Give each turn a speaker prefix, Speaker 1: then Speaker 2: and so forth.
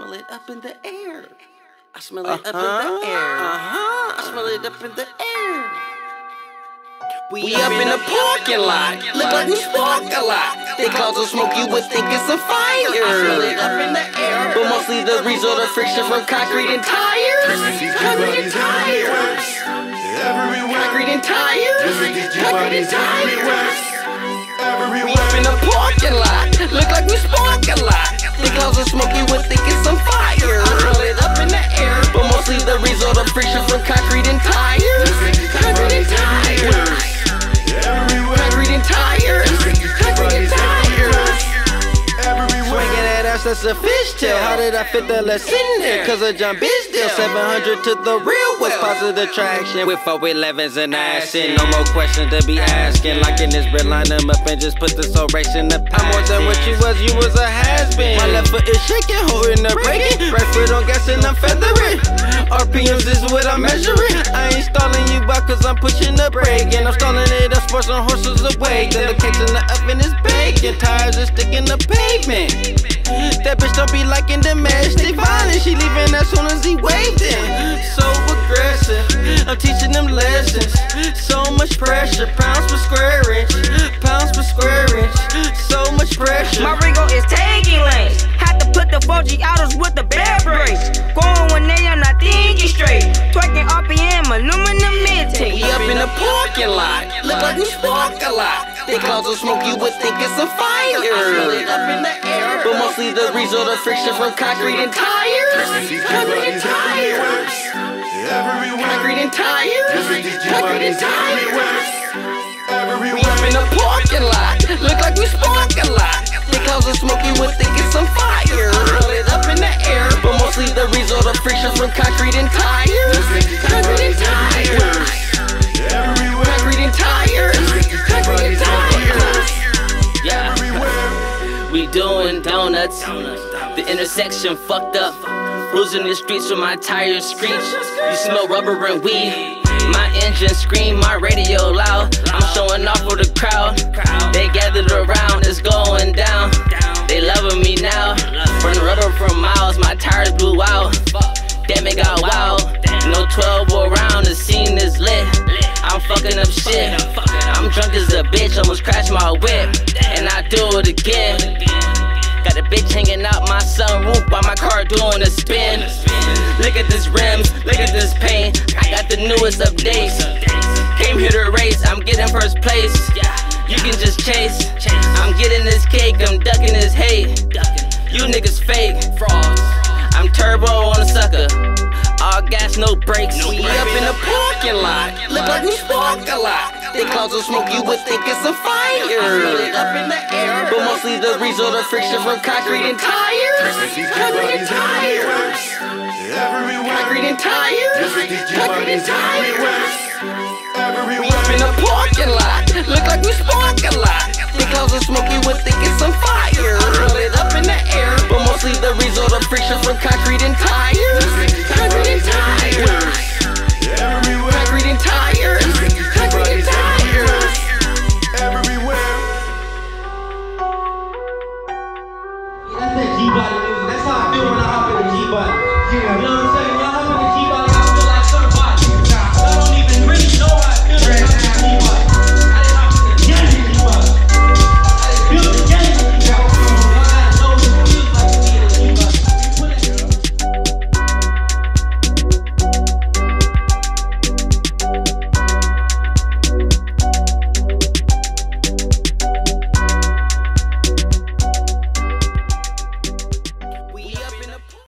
Speaker 1: smell it up in the air. I smell it up in the air. I smell it up in the air. We up in the parking lot, look like we spark a lot. They clouds of smoke, you would think it's a fire. I smell it up in the air, but mostly the result of friction from concrete and tires. Concrete and tires. Concrete and tires. Concrete and tires. We up in the parking lot, look like we spark a lot. The clouds of smoke, you would think it's some fire. I smell it up in the air, but mostly the result of friction from concrete and tires. Concrete and tires. Concrete and tires. Concrete and tires. Swinging that ass, that's a fishtail. How did I fit the less in there? Cause of John Bisdale. 700 to the real was positive traction. With 411s and assing. No more questions to be asking. Like in this bread, line them up and just put the soul race in the past. I'm more than what you was a has-been. My left foot is shaking, holding the braking. Right foot on gas and I'm feathering. RPMs is what I'm measuring. I ain't stalling you by cause I'm pushing the brake. And I'm stalling it up, sports on horses away. Then the cakes in the oven is baking. Tires are sticking the pavement. That bitch don't be liking domestic violence. She leaving as soon as he waved in. So aggressive, I'm teaching them lessons. So much pressure, pounds per square inch. Pounds per square inch, so much pressure.
Speaker 2: My Ringo is taking lanes. Had to put the 4G autos with the bear brakes. Going when they I'm not thinking straight. Twerking RPM, aluminum mid-tape.
Speaker 1: We up in the parking lot, look like we spark a lot. They clouds of smoke, you would think it's a fire. I smell it up in the air, but mostly the result of friction from concrete and tires. Concrete and tires. Concrete and tires. Concrete and tires. We up in the parking lot, look like we spark a lot. They clouds of smoke, you would think it's some fire. I smell it up in the air, but mostly the result of friction from concrete and tires. Concrete and tires. Concrete and tires. Concrete and tires. Yeah. We doing donuts. The intersection fucked up. Cruising the streets with my tires screech. You smell rubber and weed. My engine scream, my radio loud. I'm showing off for the crowd. They gathered around, it's going down. They loving me now. Burn rubber for miles, my tires blew out. Damn, it got wild. No 12 around, the scene is lit. I'm fucking up shit. I'm drunk as a bitch, almost crashed my whip. And I do it again. Got a bitch hanging out my sunroof while my car doing a spin. Look at this rims, look at this paint. I got the newest updates. Came here to race, I'm getting first place. You can just chase. I'm getting this cake, I'm ducking this hate. You niggas fake frauds. I'm turbo on a sucker. All gas, no brakes. We up in the parking lot, look like we spark a lot. They clouds of smoke, you would think it's a fire. I smell it up in the air, but mostly the result of friction from concrete and tires. Concrete and tires. Concrete and tires. Concrete and tires. We up in the parking lot, look like we spark a lot. They clouds of smoke, you would think it's some fire. I smell it up in the air, but mostly the result of friction from concrete and tires.